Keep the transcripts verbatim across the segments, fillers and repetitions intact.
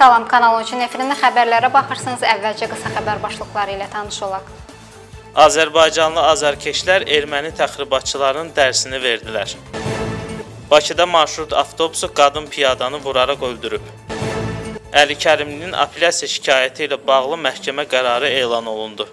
Salam, Kanal on üçün efirində xəbərlərə baxırsınız. Əvvəlcə qısa xəbər başlıqları ilə tanış olaq. Azərbaycanlı azarkeşlər erməni təxribatçılarının dərsini verdilər. Bakıda marşrut avtobusu qadın piyadanı vuraraq öldürüb. Əli Kərimlinin apellyasiya şikayəti ilə bağlı məhkəmə qərarı elan olundu.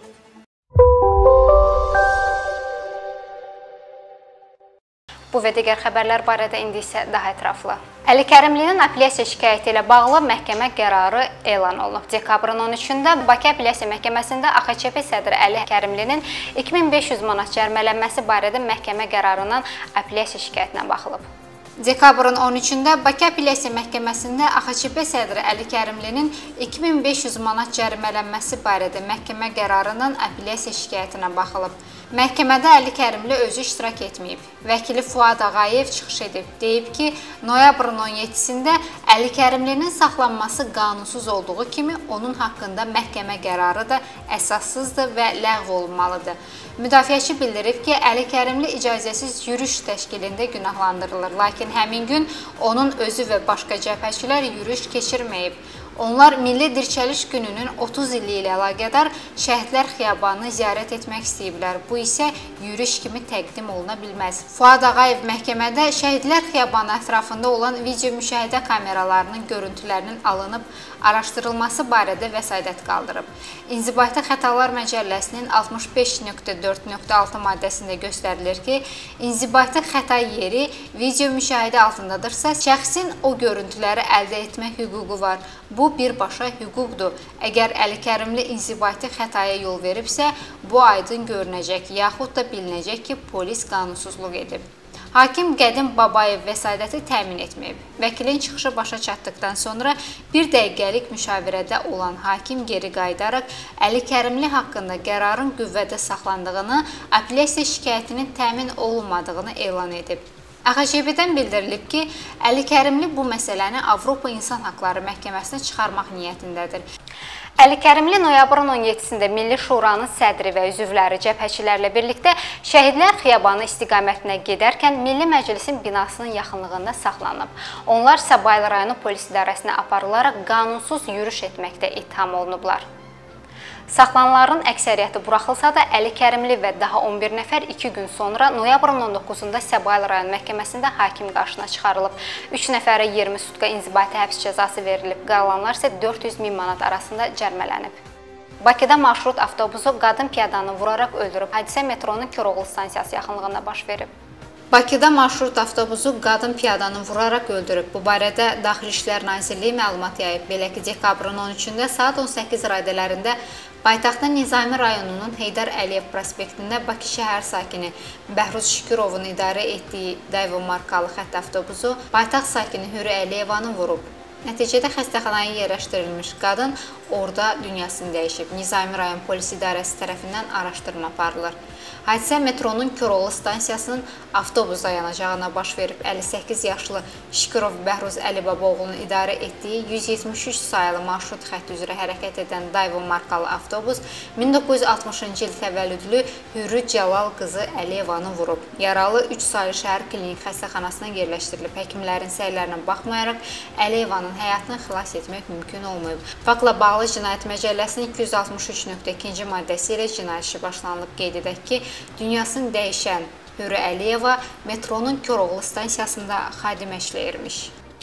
Bu və digər xəbərlər barədə indi isə daha ətraflı. Əli Kərimlinin apellyasiya şikayəti ilə bağlı məhkəmə qərarı elan olunub. Dekabrın on üçündə Bakı Apellyasiya Məhkəməsində A X C P sədri Əli Kərimlinin iki min beş yüz manat cərimələnməsi barədə məhkəmə qərarından apellyasiya şikayətinə baxılıb. Dekabrın on üçündə Bakı Apellyasiya Məhkəməsində A X C P sədri Əli Kərimlinin iki min beş yüz manat cərimələnməsi barədə məhkəmə qərarından apellyasiya şikayətinə baxılıb. Məhkəmədə Əli Kərimli özü iştirak etməyib. Vəkili Fuad Ağayev çıxış edib. Deyib ki, noyabrın on yeddisində Əli Kərimlinin saxlanması qanunsuz olduğu kimi onun haqqında məhkəmə qərarı da əsassızdır və ləğv olunmalıdır. Müdafiəçi bildirib ki, Əli Kərimli icazəsiz yürüyüş təşkilində günahlandırılır, lakin həmin gün onun özü və başqa cəbhəçilər yürüyüş keçirməyib. Onlar Milli Dirçəliş Gününün otuz illiyi ilə əlaqədar Şəhidlər Xiyabanını ziyarət etmək istəyiblər. Bu isə yürüyüş kimi təqdim oluna bilməz. Fuad Ağayev məhkəmədə Şəhidlər Xiyabanı ətrafında olan video müşahidə kameralarının görüntülərinin alınıb araşdırılması barədə vəsatət qaldırıb. İnzibati Xətalar Məcəlləsinin altmış beş nöqtə dörd nöqtə altı maddəsində göstərilir ki, inzibati xəta yeri video müşahidə altındadırsa, şəxsin o görüntüləri əldə etmək hüququ var. Bu birbaşa hüquqdur. Əgər Əli Kərimli inzibati xətaya yol veribsə, bu aydın görünəcək, yaxud da bilinəcək ki, polis qanunsuzluq edib. Hakim Qədim Babayev vəsadəti təmin etməyib. Vəkilin çıxışı başa çatdıqdan sonra bir dəqiqəlik müşavirədə olan hakim geri qayıdaraq Əli Kərimli haqqında qərarın qüvvədə saxlandığını, apellyasiya şikayətinin təmin olunmadığını elan edib. A X C P-dən bildirilib ki, Əli Kərimli bu məsələni Avropa İnsan Haqları Məhkəməsinə çıxarmaq niyyətindədir. Əli Kərimli noyabrın on yeddisində Milli Şuranın sədri və üzvləri cəbhəçilərlə birlikdə Şəhidlər Xiyabanı istiqamətinə gedərkən Milli Məclisin binasının yaxınlığında saxlanıb. Onlar Səbail rayonu polis idarəsinə aparılaraq qanunsuz yürüyüş etməkdə ittiham olunublar. Saxlananların əksəriyyəti buraxılsa da Əli Kərimli və daha on bir nəfər iki gün sonra noyabrın on doqquzunda Səbail rayon məhkəməsində hakim qarşısına çıxarılıb. üç nəfərə iyirmi sutka inzibati həbs cəzası verilib. Qalanlar isə dörd yüz min manat arasında cərimələnib. Bakıda marşrut avtobusu qadın piyadanı vuraraq öldürüb. Hadisə metronun Koroğlu stansiyası yaxınlığında baş verib. Bakıda marşrut avtobusu qadın piyadanı vuraraq öldürüb. Bu barədə Daxili İşlər Nazirliyi məlumat yayıb. Belə ki, dekabrın on üçündə saat on səkkiz radələrində paytaxtın Nizami rayonunun Heydər Əliyev prospektində Bakı şəhər sakini Bəhruz Şükürovun idarə etdiyi Dayvo markalı xətt avtobusu paytaxt sakini Hürü Əliyevanı vurub. Nəticədə xəstəxanaya yerləşdirilmiş qadın orada dünyasını dəyişib. Nizami rayon polis idarəsi tərəfindən araşdırma aparılır. Hadisə metronun Koroğlu stansiyasının avtobus dayanacağına baş verib. əlli səkkiz yaşlı Şükürov Bəhruz Əlibaboğlu'nun idarə etdiyi yüz yetmiş üç sayılı marşrut xətti üzrə hərəkət edən Dayvo markalı avtobus min doqquz yüz altmışıncı il təvəllüdlü Hürü Cəlal qızı Əliyevanı vurub. Yaralı üç sayılı şəhər klinik xəstəxanasına yerləşdirilib. Həkimlərin səylərinə baxmayaraq Əliyevanın həyatını xilas etmək mümkün olmayıb. Faktla bağlı Cinayət Məcəlləsinin iki yüz altmış üç nöqtə ikinci maddəsi ilə cinayət işi başlanılıb. Qeyd edək ki, dünyasını dəyişən Hürü Əliyeva metronun Koroğlu stansiyasında xadimə işləyirmiş.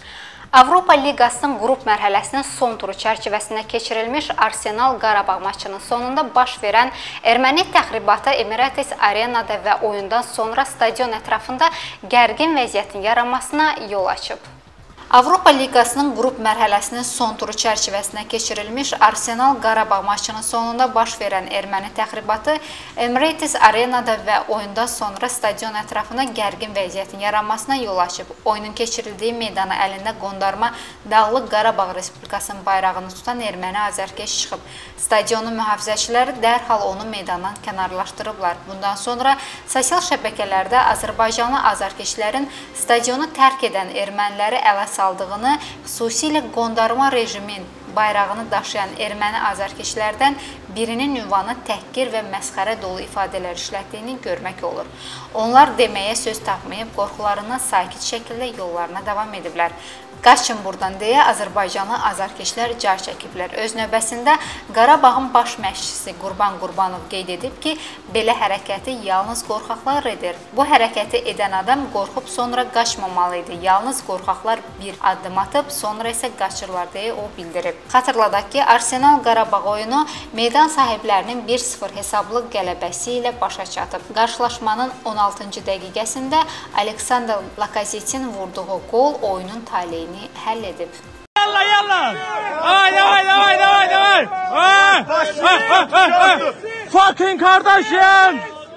Avropa Liqasının qrup mərhələsinin son turu çərçivəsində keçirilmiş Arsenal Qarabağ maçının sonunda baş verən erməni təxribatı Emirates Arenada və oyundan sonra stadion ətrafında gərgin vəziyyətin yaranmasına yol açıb. Avropa Liqasının qrup mərhələsinin son turu çərçivəsində keçirilmiş Arsenal Qarabağ maçının sonunda baş verən erməni təxribatı Emirates Arenada və oyundan sonra stadion ətrafında gərgin vəziyyətin yaranmasına yol açıb. Oyunun keçirildiyi meydana əlində qondarma Dağlıq Qarabağ Respublikasının bayrağını tutan erməni azərkeş çıxıb. Stadionun mühafizəçiləri dərhal onu meydandan kənarlaşdırıblar. Bundan sonra sosial şəbəkələrdə Azərbaycanlı azərkeşlərin stadionu tərk edən erməniləri ələ saldığını, xüsusilə qondarma rejimin bayrağını daşıyan erməni azarkeşlərdən birinin ünvanı təhqir və məsxərə dolu ifadələr işlətdiyini görmək olur. Onlar deməyə söz tapmayıb, qorxularından sakit şəkildə yollarına davam ediblər. Qaçın buradan deyə Azərbaycanlı azarkeşlər car çəkiblər. Öz növbəsində Qarabağın baş məşqçisi Qurban Qurbanov qeyd edib ki, belə hərəkəti yalnız qorxaqlar edir. Bu hərəkəti edən adam qorxub sonra qaçmamalı idi. Yalnız qorxaqlar bir addım atıb, sonra isə qaçırlar deyə o bildirib. Xatırladaq ki, Arsenal Qarabağ oyunu meydan sahiblərinin bir sıfır hesablı qələbəsi ilə başa çatıb. Qarşılaşmanın on altıncı dəqiqəsində Aleksandr Lakazetin vurduğu qol oyunun taleyini həll edib. Yalla yalla! Ay ay ay ay ay! Fucking kardeşim!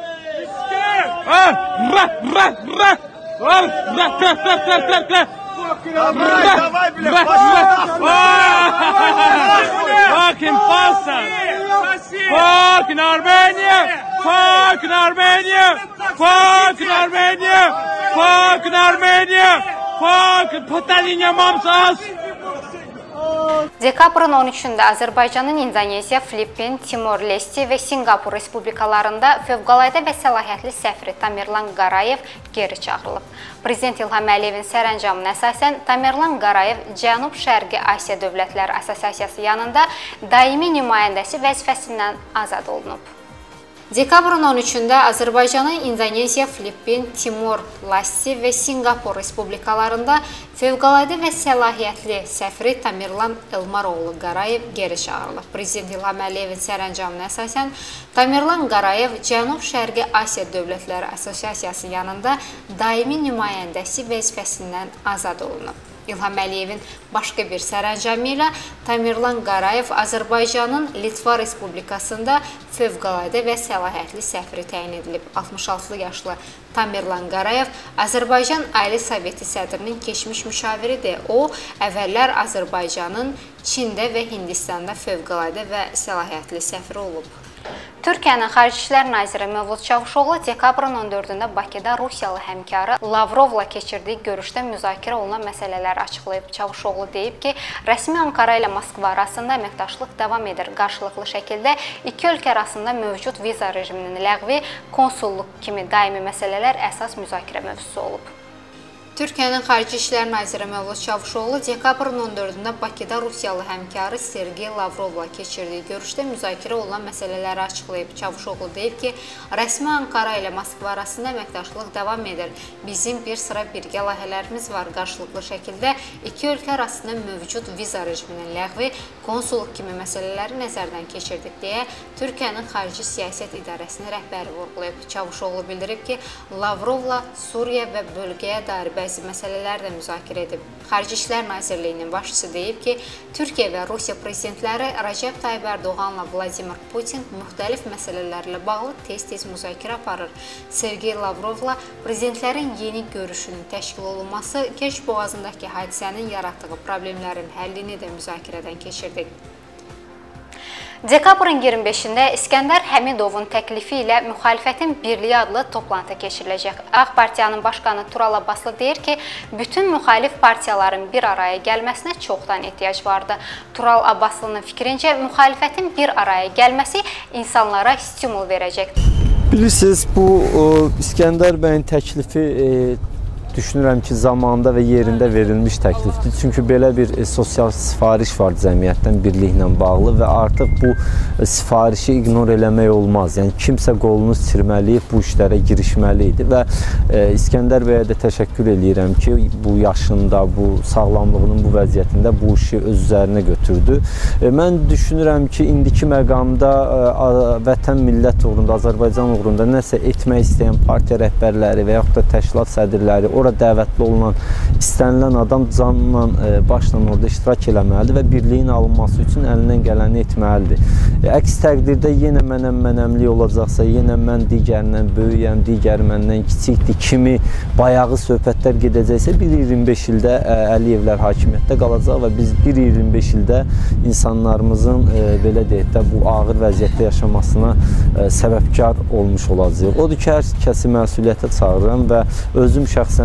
Fucking bastard! Fucking Armenia! Fucking Armenia! Fucking Armenia! Fucking Armenia! Fucking Potaliniya mamsas! Dekabrın on üçündə Azərbaycanın İndoneziya, Filippin, Timor-Leste və Sinqapur respublikalarında fövqəladə və səlahiyyətli səfiri Tamerlan Qarayev geri çağırılıb. Prezident İlham Əliyevin sərəncamına əsasən Tamerlan Qarayev Cənub-Şərqi Asiya Dövlətləri Assosiasiyası yanında daimi nümayəndəsi vəzifəsindən azad olunub. Dekabrın on üçündə Azərbaycanın İndoneziya, Filippin, Timor-Leste və Sinqapur respublikalarında fövqəladə və səlahiyyətli səfiri Tamerlan Elmaroğlu Qarayev geri çağırılıb. Prezident İlham Əliyevin sərəncamına əsasən Tamerlan Qarayev Cənub-Şərqi Asiya Dövlətləri Assosiasiyası yanında daimi nümayəndəsi vəzifəsindən azad olunub. İlham Əliyevin başqa bir sərəncamı ilə Tamerlan Qarayev Azərbaycanın Litva Respublikasında fövqəladə və səlahiyyətli səfiri təyin edilib. altmış altı yaşlı Tamerlan Qarayev Azərbaycan Ali Soveti sədrinin keçmiş müşaviridir. O, əvvəllər Azərbaycanın Çində və Hindistanda fövqəladə və səlahiyyətli səfiri olub. Türkiyənin Xarici İşlər Naziri Mövlud Çavuşoğlu dekabrın on dördündə Bakıda Rusiyalı həmkarı Lavrovla keçirdiyi görüşdə müzakirə olunan məsələləri açıqlayıb. Çavuşoğlu deyib ki, rəsmi Ankara ilə Moskva arasında əməkdaşlıq davam edir. Qarşılıqlı şəkildə iki ölkə arasında mövcud viza rejiminin ləğvi, konsulluq kimi daimi məsələlər əsas müzakirə mövzusu olub. Türkiyənin Xarici İşlər Naziri Mövlud Çavuşoğlu dekabrın on dördündə Bakıda Rusiyalı həmkarı Sergey Lavrovla keçirdiyi görüşdə müzakirə olunan məsələləri açıqlayıb. Çavuşoğlu deyib ki, rəsmi Ankara ilə Moskva arasında əməkdaşlıq davam edir. Bizim bir sıra birgə layihələrimiz var. Qarşılıqlı şəkildə iki ölkə arasında mövcud viza rejiminin ləğvi, konsulluq kimi məsələləri nəzərdən keçirdik deyə Türkiyənin Xarici Siyasət İdarəsinin rəhbəri vurğulayıb. Çavuşoğlu bildirib ki, Lavrovla Suriya və bölgəyə dair bəzi məsələlər də müzakirə edib. Xarici İşlər Nazirliyinin başçısı deyib ki, Türkiyə və Rusiya prezidentləri Rəcəb Tayyib Ərdoğanla Vladimir Putin müxtəlif məsələlərlə bağlı tez-tez müzakirə aparır. Sergey Lavrovla prezidentlərin yeni görüşünün təşkil olunması, Kerç boğazındakı hadisənin yaratdığı problemlərin həllini də müzakirədən keçirdik. Dekabrın iyirmi beşində İskəndər Həmidovun təklifi ilə Müxalifətin Birliyi adlı toplantı keçiriləcək. Ağ Partiyanın başqanı Tural Abbaslı deyir ki, bütün müxalif partiyaların bir araya gəlməsinə çoxdan ehtiyac vardı. Tural Abbaslı'nın fikrincə, müxalifətin bir araya gəlməsi insanlara stimul verəcək. Bilirsiniz, bu o, İskəndər bəyin təklifi e, düşünürəm ki, zamanında və yerində verilmiş təklifdir. Çünki belə bir e, sosial sifariş var cəmiyyətdən birliklə bağlı və artıq bu e, sifarişi ignor eləmək olmaz. Yəni kimsə qolunu çirməliyib bu işlərə girişməli idi və e, İskəndər bəyə də təşəkkür edirəm ki, bu yaşında, bu sağlamlığının bu vəziyyətində bu işi öz üzərinə götürdü. E, mən düşünürəm ki, indiki məqamda e, vətən millət uğrunda, Azərbaycan uğrunda nəsə etmək istəyən partiya rəhbərləri və yaxud da təşkilat sədrləri, orada dəvətli olunan, istənilən adam canla, e, başla orada iştirak eləməlidir və birliyin alınması üçün əlindən gələni etməlidir. E, əks təqdirdə yenə mənəm mənəmlik olacaqsa, yenə mən digərindən böyüyəm, digəri məndən kiçikdir kimi bayağı söhbətlər gedəcəksə, bir iyirmi beş ildə e, Əliyevlər hakimiyyətdə qalacaq və biz bir iyirmi beş ildə insanlarımızın e, belə deyək də bu ağır vəziyyətdə yaşamasına e, səbəbkar olmuş olacaq. Odur ki, hər kəsi məsuliyyətə çağırıram və özüm şəxsən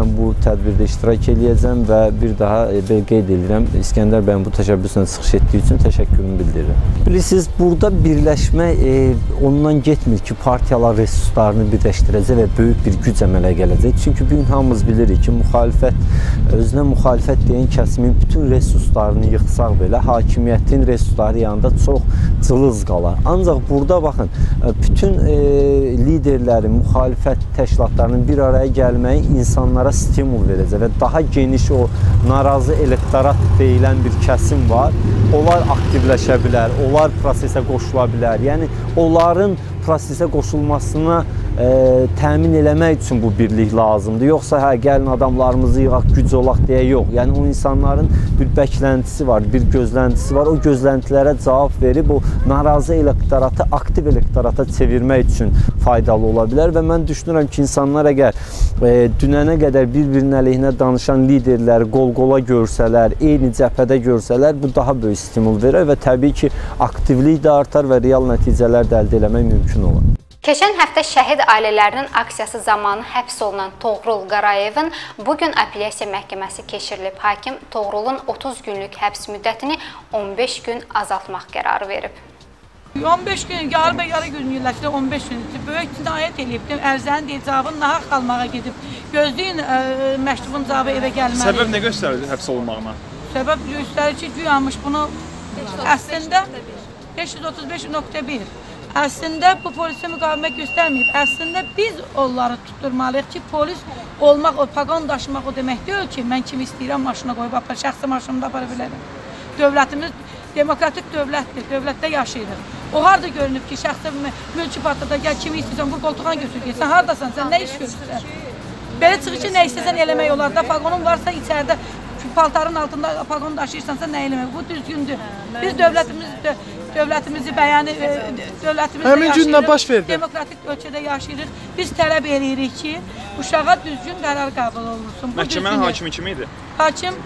mən bu tədbirdə iştirak edəcəm və bir daha belə qeyd edirəm, İskəndər bəyin bu təşəbbüslə çıxış etdiyi üçün təşəkkürümü bildirirəm. Bilirsiniz, burada birləşmə e, ondan getmir ki, partiyalar resurslarını birləşdirəcək və böyük bir güc əmələ gələcək. Çünki bugün hamımız bilirik ki, müxalifət, özünə müxalifət deyən kəsimin bütün resurslarını yıxsaq belə, hakimiyyətin resursları yanında çox cılız qalar. Ancaq burada baxın, bütün e, liderlərin, müxalifət təşkilatlarının bir araya gəlməyi insanlara stimul verəcək və daha geniş o narazı elektorat deyilən bir kəsim var. Onlar aktivləşə bilər, onlar prosesə qoşula bilər. Yəni, onların prosesə qoşulmasına e, təmin eləmək üçün bu birlik lazımdır. Yoxsa hə, gəlin adamlarımızı yığaq, güc olaq deyə yox. Yəni, o insanların bir bəkləntisi var, bir gözləntisi var. O gözləntilərə cavab verib o narazı elektoratı aktiv elektorata çevirmək üçün faydalı ola bilər və mən düşünürəm ki, insanlar əgər e, dünənə qədər bir-birinin əleyhinə danışan liderləri qol-qola görsələr, eyni cəbhədə görsələr, bu daha böyük stimul verir və təbii ki, aktivlik də artar və real nəticələr də əldə eləmək mümkün olar. Keçən həftə şəhid ailələrinin aksiyası zamanı həbs olunan Toğrul Qarayevin bugün apellyasiya məhkəməsi keçirilib. Hakim Toğrulun otuz günlük həbs müddətini on beş gün azaltmaq qərarı verib. on beş gün, yarı və yarı gün yerləşdirib on beş gün böyük cinayət edibdim. Ərzənin deyil, cavabın nahaq qalmağa gedib. Gözləyin, məktubun cavabı evə gəlməli. Səbəb nə göstərir həbs olunmağına? Səbəb göstərir ki, güyanmış bunu əslində beş yüz otuz beş nöqtə bir. Əslində bu polisə müqavimət göstərməyib. Əslində biz onları tutturmalıyıq ki, polis olmaq, o paqon daşımaq o demək deyil ki, mən kimi istəyirəm maşına qoyub apar, şəxsi maşınımda apara bilərəm. Dövlətimiz demokratik dövlətdir, dövlətdə yaşayırıq. O harada görünüb ki, şəxsi mülki partada gəl, kimi istəyirsən, bu qoltuğuna götür ki, sən haradasan, sən nə iş görürsən? Belə çıxır ki, nə istəsən eləmək olar da, paqonun varsa içəridə, paltarın altında paqon daşıyırsansa nə eləmək? Bu düzgündür. Biz dövlətimiz, dövlətimizi bəyəni, dövlətimizdə Həmin gündən baş verdi. Demokratik ölkədə yaşayırıq. Biz tələb edirik ki, uşağa düzgün qərar qəbul olunsun. Məhkəmənin hakimi kim idi? Hakim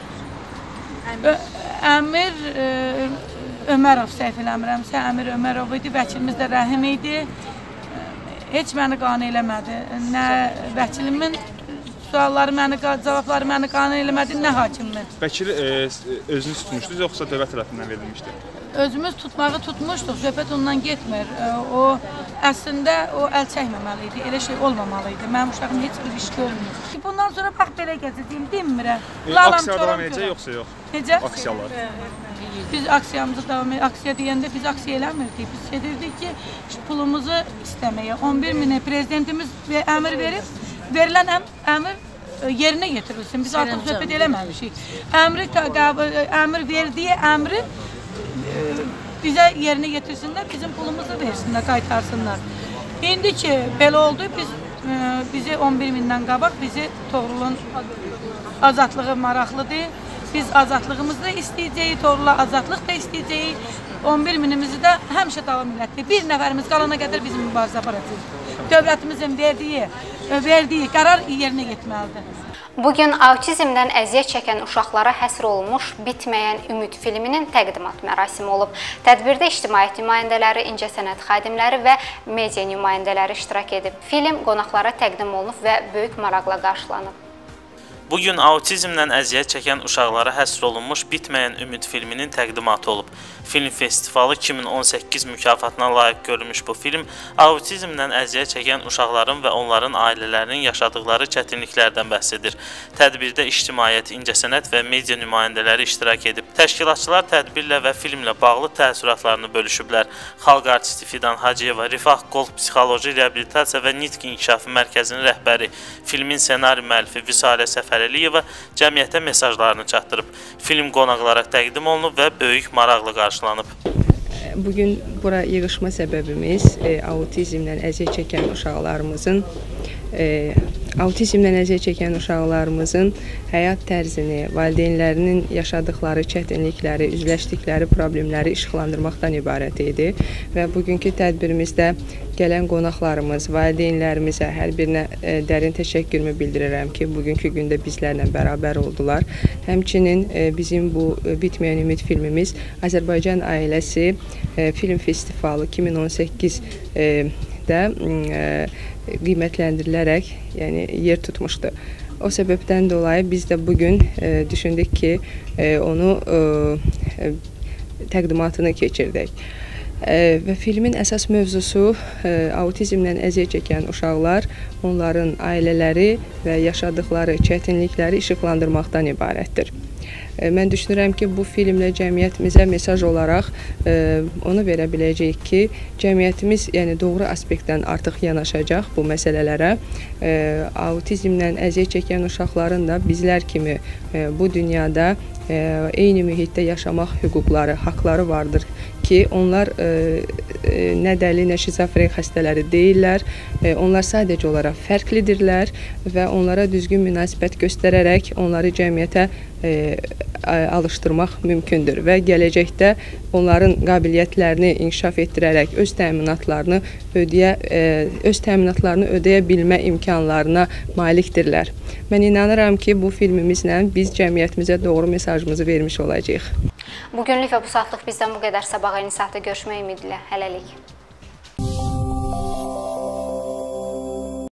Əmir Ömərov, səhv eləmirəmsə, Əmir Ömərov idi, vəkilimiz də Rəhim idi. Heç məni qane eləmədi. Nə vəkilimin sualları məni, cavabları məni qane eləmədi, nə hakimin. Vəkili e, özünüz tutmuşdunuz, yoxsa dövlət tərəfindən verilmişdi? Özümüz tutmağı tutmuşduq, söhbət ondan getmir. O, əslində, o əl çəkməməli idi, elə şey olmamalı idi. Mənim uşağım heç bir iş görmür. Bundan sonra bax, belə gəzəcəyim, demirəm. E, aksiya davam edəcək, yoxsa yox? Necə? Aksiyalar. Biz aksiyamızı davam edirik. Aksiya deyəndə biz aksiya eləmirdik. Biz gedirdik ki, pulumuzu istəməyə. on bir minə prezidentimiz əmr verib, verilən əmr yerinə yetirilsin. Biz artıq söhbət eləməmişik. Əmri, əmr verdiyi əmri bizə yerinə yetirsinlər, bizim pulumuzu versinlər, qaytarsınlar. İndi ki, belə oldu, biz bizi on bir mindən qabaq, bizi Toğrulun azadlığı maraqlıdır. Biz azadlığımızı da istəyəcəyik, Toğrula azadlıq da istəyəcəyik. on bir minimizi də həmişə davam elətdir. Bir nəfərimiz qalana qədər bizim mübarizə aparacaq. Dövlətimizin verdiyi, verdiyi qərar yerinə yetməlidir. Bugün autizmdən əziyyət çəkən uşaqlara həsr olunmuş Bitməyən Ümid filminin təqdimat mərasimi olub. Tədbirdə ictimaiyyət nümayəndələri, incəsənət xadimləri və media nümayəndələri iştirak edib. Film qonaqlara təqdim olunub və böyük maraqla qarşılanıb. Bugün autizmdən əziyyət çəkən uşaqlara həsr olunmuş Bitməyən Ümid filminin təqdimatı olub. Film festivalı iki min on səkkiz mükafatına layiq görülmüş bu film, autizmdən əziyyət çəkən uşaqların və onların ailələrinin yaşadıkları çətinliklərdən bəhs edir. Tədbirdə ictimaiyyət, incəsənət və media nümayəndələri iştirak edib. Təşkilatçılar tədbirlə və filmlə bağlı təəssüratlarını bölüşüblər. Xalq artisti Fidan Hacıyeva, Rifah Qolf Psixoloji Reabilitasiya və Nitq İnkişafı Mərkəzinin rəhbəri, filmin ssenari müəllifi Vüsalə Səfərəliyeva cəmiyyətə mesajlarını çatdırıb. Film qonaqlara təqdim olunub və böyük maraqla qarşılanıb. Bugün bura yığışma səbəbimiz e, autizmdən əziyyət çəkən uşaqlarımızın e, autizmdən əziyyət çəkən uşaqlarımızın həyat tərzini, valideynlərinin yaşadıkları çətinlikləri, üzləşdikləri problemləri işıqlandırmaqdan ibarət idi və bugünkü tədbirimizdə gələn qonaqlarımız, valideynlərimizə hər birinə e, dərin təşəkkürümü bildirirəm ki, bugünkü gündə bizlərlə bərabər oldular. Həmçinin e, bizim bu e, Bitməyən Ümid filmimiz Azərbaycan Ailəsi e, Film Festivalı iki min on səkkiz e, də e, qiymətləndirilərək yəni yer tutmuşdu. O səbəbdən dolayı biz də bugün e, düşündük ki, e, onu e, təqdimatını keçirdik. E, və filmin əsas mövzusu e, autizmlə əziyyət çəkən uşaqlar, onların ailələri və yaşadıkları çətinlikləri işıqlandırmaqdan ibarətdir. E, mən düşünürəm ki, bu filmlə cəmiyyətimizə mesaj olaraq e, onu verə biləcəyik ki, cəmiyyətimiz yəni doğru aspektdən artıq yanaşacaq bu məsələlərə. E, autizmlə əziyyət çəkən uşaqların da bizlər kimi e, bu dünyada e, eyni mühitdə yaşamaq hüquqları, haqları vardır ki, onlar e, e, nə dəli, nə şizofren xəstələri deyirlər. E, onlar sadəcə olaraq fərqlidirlər və onlara düzgün münasibət göstərərək onları cəmiyyətə e, alışdırmaq mümkündür və gələcəkdə onların qabiliyyətlərini inkişaf etdirərək öz təminatlarını ödəyə, e, öz təminatlarını ödəyə bilmə imkanlarına malikdirlər. Mən inanıram ki, bu filmimizlə biz cəmiyyətimizə doğru mesajımızı vermiş olacağıq. Bugünlük və bu saatlıq bizdən bu qədər. Sabah eyni saatda görüşmək ümidi ilə. Hələlik.